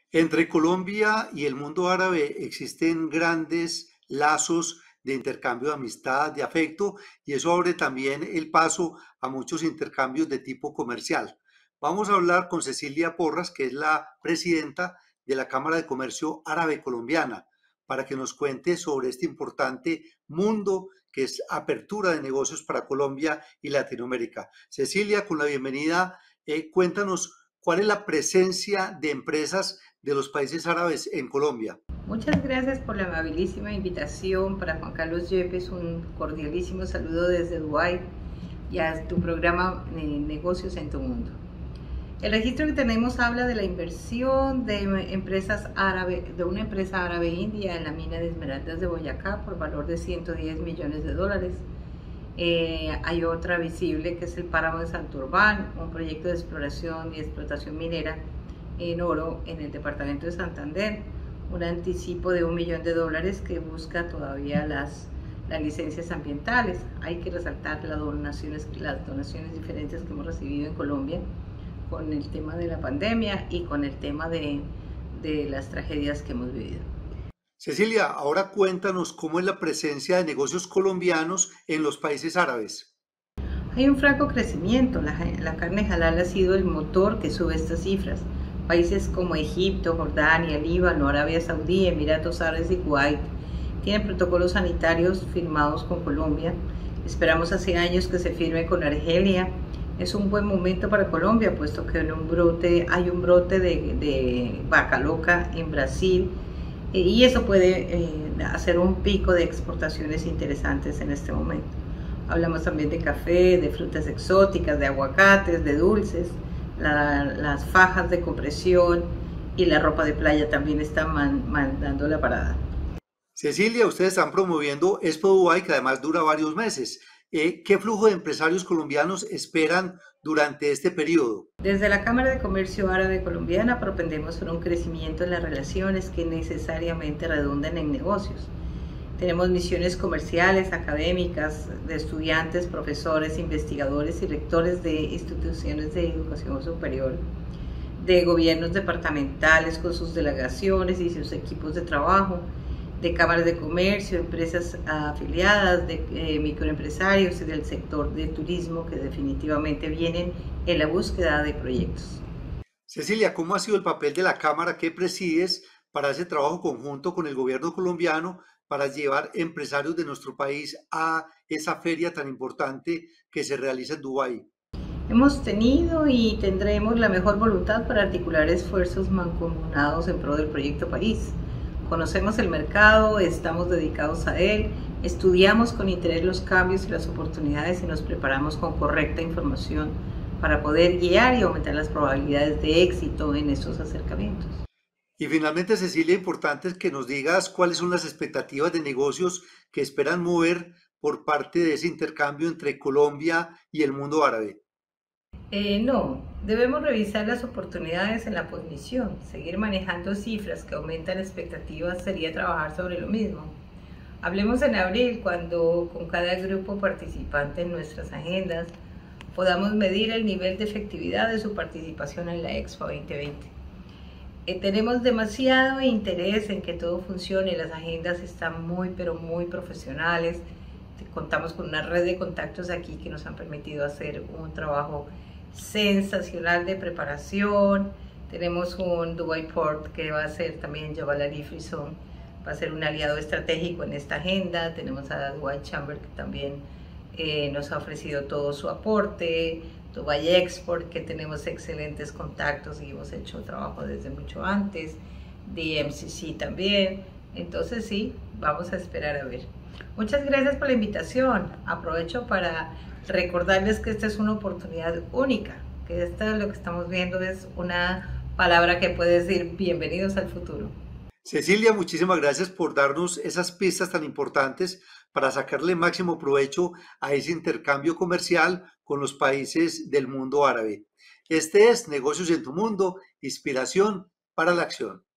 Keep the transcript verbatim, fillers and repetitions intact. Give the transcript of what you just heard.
Entre Colombia y el mundo árabe existen grandes lazos de intercambio de amistad, de afecto, y eso abre también el paso a muchos intercambios de tipo comercial. Vamos a hablar con Cecilia Porras, que es la presidenta de la Cámara de Comercio Árabe Colombiana, para que nos cuente sobre este importante mundo que es apertura de negocios para Colombia y Latinoamérica. Cecilia, con la bienvenida, eh, cuéntanos cuál es la presencia de empresas de los países árabes en Colombia. Muchas gracias por la amabilísima invitación. Para Juan Carlos Yepes, un cordialísimo saludo desde Dubái y a tu programa eh, Negocios en tu Mundo. El registro que tenemos habla de la inversión de empresas árabes, de una empresa árabe india en la mina de Esmeraldas de Boyacá por valor de ciento diez millones de dólares. Eh, hay otra visible que es el Páramo de Santurbán, un proyecto de exploración y explotación minera en oro en el departamento de Santander, un anticipo de un millón de dólares que busca todavía las, las licencias ambientales. Hay que resaltar las donaciones, las donaciones diferentes que hemos recibido en Colombia con el tema de la pandemia y con el tema de, de las tragedias que hemos vivido. Cecilia, ahora cuéntanos cómo es la presencia de negocios colombianos en los países árabes. Hay un franco crecimiento, la, la carne halal ha sido el motor que sube estas cifras. Países como Egipto, Jordania, Líbano, Arabia Saudí, Emiratos Árabes y Kuwait tienen protocolos sanitarios firmados con Colombia. Esperamos hace años que se firme con Argelia. Es un buen momento para Colombia, puesto que en un brote, hay un brote de, de vaca loca en Brasil y eso puede eh, hacer un pico de exportaciones interesantes en este momento. Hablamos también de café, de frutas exóticas, de aguacates, de dulces. La, las fajas de compresión y la ropa de playa también están man, mandando la parada. Cecilia, ustedes están promoviendo Expo Dubai, que además dura varios meses. Eh, ¿Qué flujo de empresarios colombianos esperan durante este periodo? Desde la Cámara de Comercio Árabe Colombiana propendemos por un crecimiento en las relaciones que necesariamente redundan en negocios. Tenemos misiones comerciales, académicas, de estudiantes, profesores, investigadores y rectores de instituciones de educación superior, de gobiernos departamentales con sus delegaciones y sus equipos de trabajo, de cámaras de comercio, empresas afiliadas, de eh, microempresarios y del sector de turismo que definitivamente vienen en la búsqueda de proyectos. Cecilia, ¿cómo ha sido el papel de la Cámara que presides para ese trabajo conjunto con el gobierno colombiano para llevar empresarios de nuestro país a esa feria tan importante que se realiza en Dubái? Hemos tenido y tendremos la mejor voluntad para articular esfuerzos mancomunados en pro del proyecto país. Conocemos el mercado, estamos dedicados a él, estudiamos con interés los cambios y las oportunidades y nos preparamos con correcta información para poder guiar y aumentar las probabilidades de éxito en estos acercamientos. Y finalmente, Cecilia, importante es que nos digas cuáles son las expectativas de negocios que esperan mover por parte de ese intercambio entre Colombia y el mundo árabe. Eh, no, debemos revisar las oportunidades en la posición. Seguir manejando cifras que aumentan expectativas sería trabajar sobre lo mismo. Hablemos en abril, cuando con cada grupo participante en nuestras agendas podamos medir el nivel de efectividad de su participación en la Expo veinte veinte. Eh, tenemos demasiado interés en que todo funcione, las agendas están muy pero muy profesionales, contamos con una red de contactos aquí que nos han permitido hacer un trabajo sensacional de preparación. Tenemos un Dubai Port que va a ser también Jabal Ali Free Zone, va a ser un aliado estratégico en esta agenda. Tenemos a Dubai Chamber que también eh, nos ha ofrecido todo su aporte, Dubai Export, que tenemos excelentes contactos y hemos hecho trabajo desde mucho antes, D M C C también. Entonces sí, vamos a esperar a ver. Muchas gracias por la invitación. Aprovecho para recordarles que esta es una oportunidad única, que esto lo que estamos viendo es una palabra que puede decir bienvenidos al futuro. Cecilia, muchísimas gracias por darnos esas pistas tan importantes para sacarle máximo provecho a ese intercambio comercial con los países del mundo árabe. Este es Negocios en tu Mundo, inspiración para la acción.